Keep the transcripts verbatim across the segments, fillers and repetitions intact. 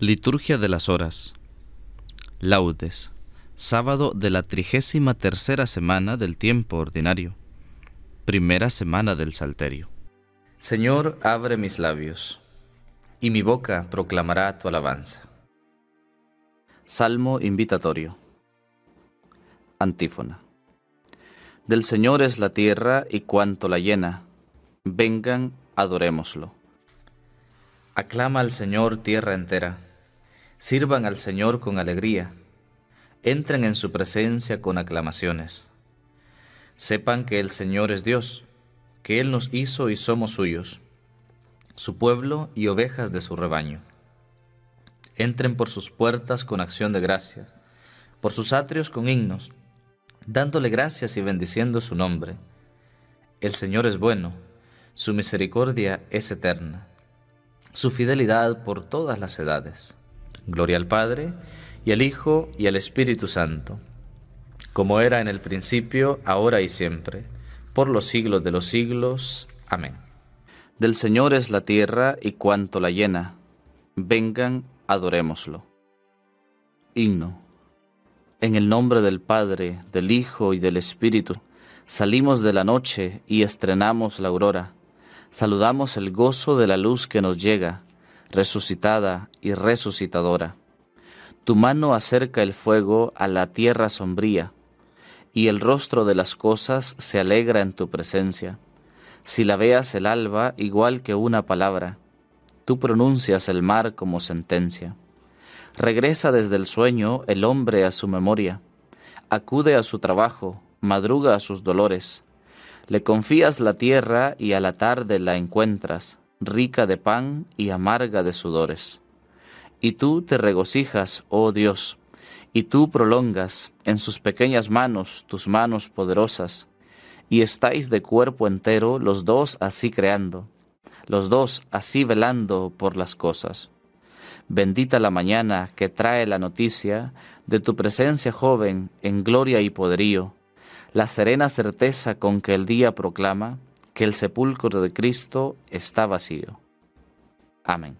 Liturgia de las Horas. Laudes. Sábado de la trigésima tercera semana del tiempo ordinario. Primera semana del Salterio. Señor, abre mis labios, y mi boca proclamará tu alabanza. Salmo invitatorio. Antífona. Del Señor es la tierra y cuanto la llena. Vengan, adorémoslo. Aclama al Señor tierra entera. Sirvan al Señor con alegría. Entren en su presencia con aclamaciones. Sepan que el Señor es Dios, que Él nos hizo y somos suyos, su pueblo y ovejas de su rebaño. Entren por sus puertas con acción de gracias, por sus atrios con himnos, dándole gracias y bendiciendo su nombre. El Señor es bueno, su misericordia es eterna, su fidelidad por todas las edades. Gloria al Padre, y al Hijo, y al Espíritu Santo, como era en el principio, ahora y siempre, por los siglos de los siglos. Amén. Del Señor es la tierra y cuanto la llena. Vengan, adorémoslo. Himno. En el nombre del Padre, del Hijo y del Espíritu, salimos de la noche y estrenamos la aurora. Saludamos el gozo de la luz que nos llega, resucitada y resucitadora. Tu mano acerca el fuego a la tierra sombría, y el rostro de las cosas se alegra en tu presencia. Si la veas el alba igual que una palabra, tú pronuncias el mar como sentencia. Regresa desde el sueño el hombre a su memoria, acude a su trabajo, madruga a sus dolores. Le confías la tierra y a la tarde la encuentras, rica de pan y amarga de sudores. Y tú te regocijas, oh Dios, y tú prolongas en sus pequeñas manos tus manos poderosas, y estáis de cuerpo entero los dos así creando, los dos así velando por las cosas. Bendita la mañana que trae la noticia de tu presencia joven en gloria y poderío, la serena certeza con que el día proclama que el sepulcro de Cristo está vacío. Amén.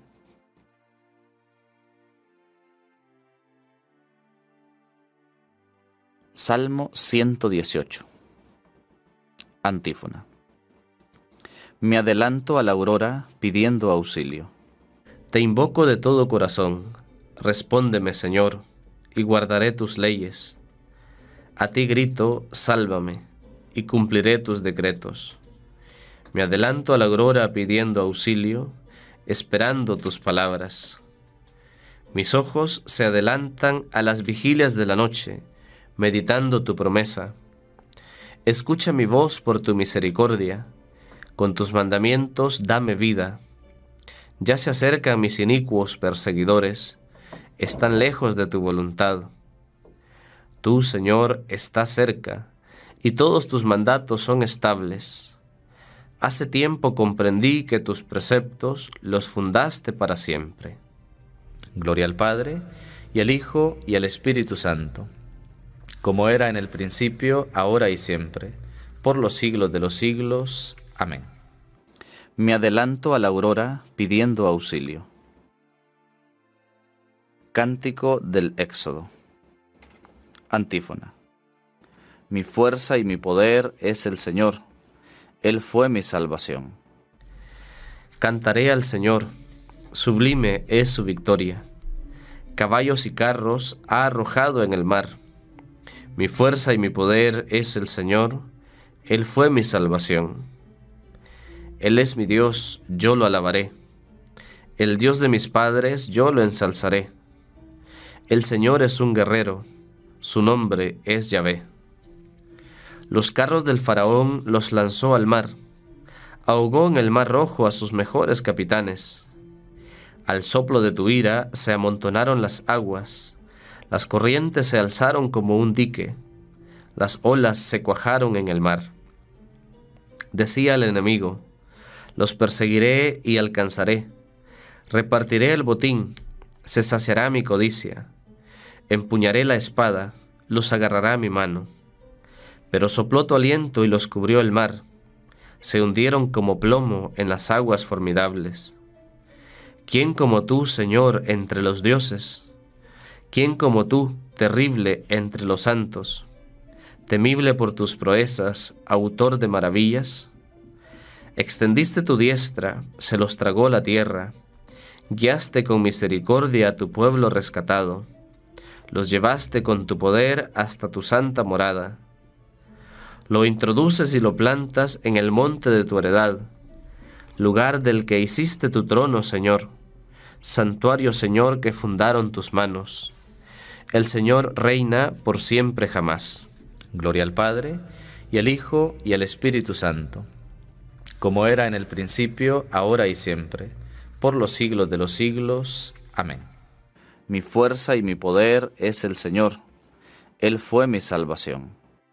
Salmo ciento dieciocho. Antífona. Me adelanto a la aurora pidiendo auxilio. Te invoco de todo corazón, respóndeme, Señor, y guardaré tus leyes. A ti grito, sálvame, y cumpliré tus decretos. Me adelanto a la aurora pidiendo auxilio, esperando tus palabras. Mis ojos se adelantan a las vigilias de la noche, meditando tu promesa. Escucha mi voz por tu misericordia, con tus mandamientos dame vida. Ya se acercan mis inicuos perseguidores, están lejos de tu voluntad. Tú, Señor, estás cerca, y todos tus mandatos son estables. Hace tiempo comprendí que tus preceptos los fundaste para siempre. Gloria al Padre, y al Hijo, y al Espíritu Santo, como era en el principio, ahora y siempre, por los siglos de los siglos. Amén. Me adelanto a la aurora pidiendo auxilio. Cántico del Éxodo. Antífona. Mi fuerza y mi poder es el Señor. Él fue mi salvación. Cantaré al Señor, sublime es su victoria. Caballos y carros ha arrojado en el mar. Mi fuerza y mi poder es el Señor, Él fue mi salvación. Él es mi Dios, yo lo alabaré. El Dios de mis padres, yo lo ensalzaré. El Señor es un guerrero, su nombre es Yahvé. Los carros del faraón los lanzó al mar, ahogó en el mar rojo a sus mejores capitanes. Al soplo de tu ira se amontonaron las aguas, las corrientes se alzaron como un dique, las olas se cuajaron en el mar. Decía el enemigo, los perseguiré y alcanzaré, repartiré el botín, se saciará mi codicia, empuñaré la espada, los agarrará mi mano. Pero sopló tu aliento y los cubrió el mar, se hundieron como plomo en las aguas formidables. ¿Quién como tú, Señor, entre los dioses? ¿Quién como tú, terrible entre los santos? Temible por tus proezas, autor de maravillas. Extendiste tu diestra, se los tragó la tierra. Guiaste con misericordia a tu pueblo rescatado. Los llevaste con tu poder hasta tu santa morada. Lo introduces y lo plantas en el monte de tu heredad, lugar del que hiciste tu trono, Señor, santuario, Señor, que fundaron tus manos. El Señor reina por siempre jamás. Gloria al Padre, y al Hijo, y al Espíritu Santo, como era en el principio, ahora y siempre, por los siglos de los siglos. Amén. Mi fuerza y mi poder es el Señor. Él fue mi salvación.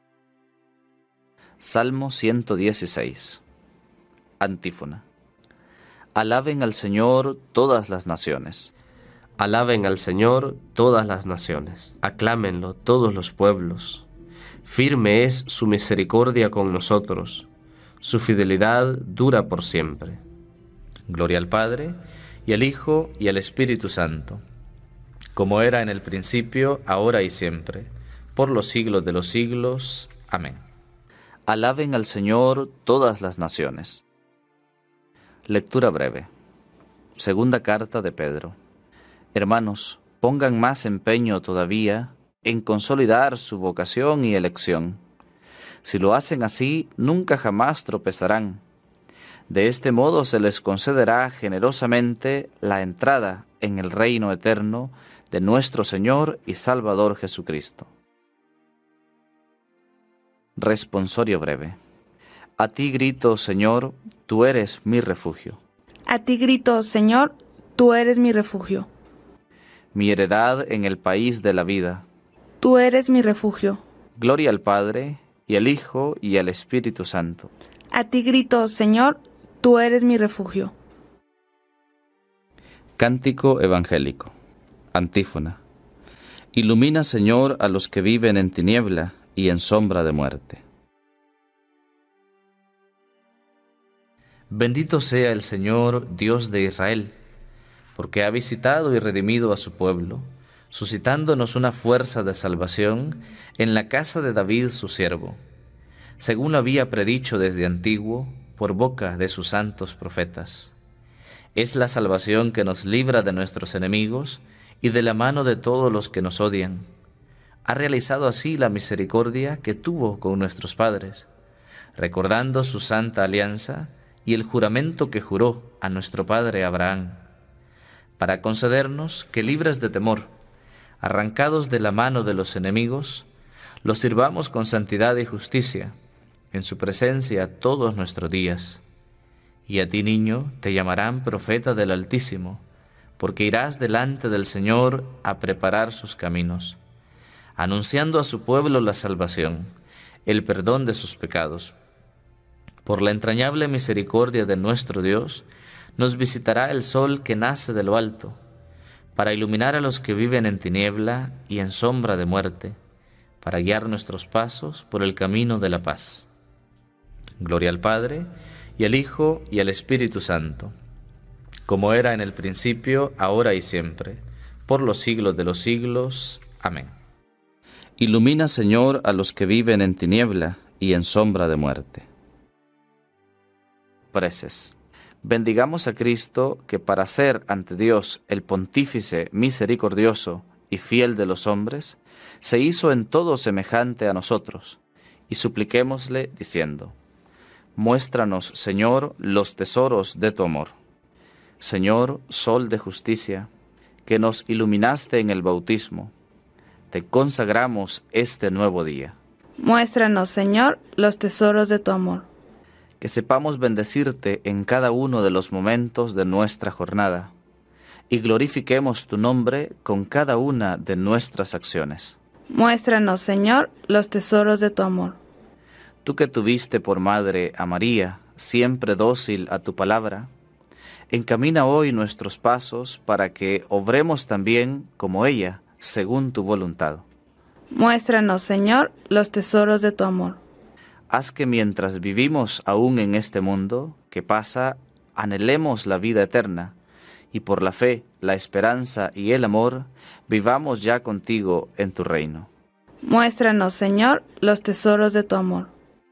Salmo ciento dieciséis. Antífona. Alaben al Señor todas las naciones. Alaben al Señor todas las naciones. Aclámenlo todos los pueblos. Firme es su misericordia con nosotros. Su fidelidad dura por siempre. Gloria al Padre, y al Hijo, y al Espíritu Santo, como era en el principio, ahora y siempre, por los siglos de los siglos. Amén. Alaben al Señor todas las naciones. Lectura breve. Segunda carta de Pedro. Hermanos, pongan más empeño todavía en consolidar su vocación y elección. Si lo hacen así, nunca jamás tropezarán. De este modo se les concederá generosamente la entrada en el reino eterno de nuestro Señor y Salvador Jesucristo. Responsorio breve. A ti grito, Señor, tú eres mi refugio. A ti grito, Señor, tú eres mi refugio. Mi heredad en el país de la vida. Tú eres mi refugio. Gloria al Padre, y al Hijo, y al Espíritu Santo. A ti grito, Señor, tú eres mi refugio. Cántico evangélico. Antífona. Ilumina, Señor, a los que viven en tiniebla y en sombra de muerte. Bendito sea el Señor, Dios de Israel, porque ha visitado y redimido a su pueblo, suscitándonos una fuerza de salvación en la casa de David su siervo, según lo había predicho desde antiguo por boca de sus santos profetas. Es la salvación que nos libra de nuestros enemigos y de la mano de todos los que nos odian. Ha realizado así la misericordia que tuvo con nuestros padres, recordando su santa alianza y el juramento que juró a nuestro padre Abraham, para concedernos que, libres de temor, arrancados de la mano de los enemigos, los sirvamos con santidad y justicia en su presencia todos nuestros días. Y a ti, niño, te llamarán profeta del Altísimo, porque irás delante del Señor a preparar sus caminos, anunciando a su pueblo la salvación, el perdón de sus pecados. Por la entrañable misericordia de nuestro Dios, nos visitará el sol que nace de lo alto, para iluminar a los que viven en tiniebla y en sombra de muerte, para guiar nuestros pasos por el camino de la paz. Gloria al Padre, y al Hijo, y al Espíritu Santo, como era en el principio, ahora y siempre, por los siglos de los siglos. Amén. Ilumina, Señor, a los que viven en tiniebla y en sombra de muerte. Preces. Bendigamos a Cristo, que para ser ante Dios el pontífice misericordioso y fiel de los hombres, se hizo en todo semejante a nosotros, y supliquémosle diciendo: muéstranos, Señor, los tesoros de tu amor. Señor, sol de justicia, que nos iluminaste en el bautismo, te consagramos este nuevo día. Muéstranos, Señor, los tesoros de tu amor. Que sepamos bendecirte en cada uno de los momentos de nuestra jornada, y glorifiquemos tu nombre con cada una de nuestras acciones. Muéstranos, Señor, los tesoros de tu amor. Tú que tuviste por madre a María, siempre dócil a tu palabra, encamina hoy nuestros pasos para que obremos también como ella, según tu voluntad. Muéstranos, Señor, los tesoros de tu amor. Haz que mientras vivimos aún en este mundo que pasa, anhelemos la vida eterna y por la fe, la esperanza y el amor, vivamos ya contigo en tu reino. Muéstranos, Señor, los tesoros de tu amor.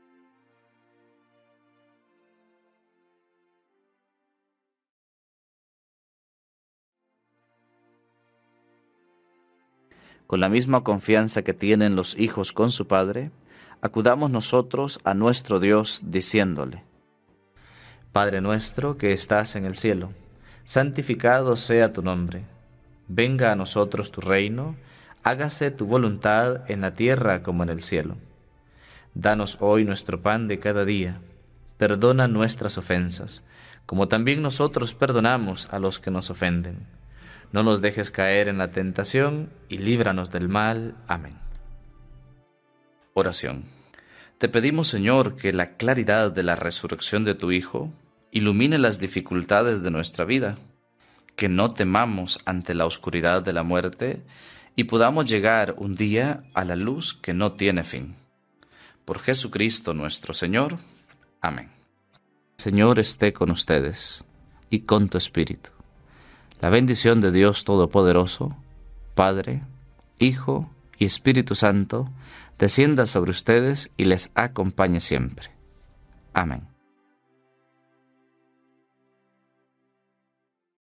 Con la misma confianza que tienen los hijos con su Padre, acudamos nosotros a nuestro Dios diciéndole: Padre nuestro que estás en el cielo, santificado sea tu nombre. Venga a nosotros tu reino, hágase tu voluntad en la tierra como en el cielo. Danos hoy nuestro pan de cada día. Perdona nuestras ofensas, como también nosotros perdonamos a los que nos ofenden. No nos dejes caer en la tentación y líbranos del mal. Amén. Oración. Te pedimos, Señor, que la claridad de la resurrección de tu Hijo ilumine las dificultades de nuestra vida, que no temamos ante la oscuridad de la muerte y podamos llegar un día a la luz que no tiene fin. Por Jesucristo nuestro Señor. Amén. Señor esté con ustedes y con tu espíritu. La bendición de Dios Todopoderoso, Padre, Hijo y Espíritu Santo, descienda sobre ustedes y les acompañe siempre. Amén.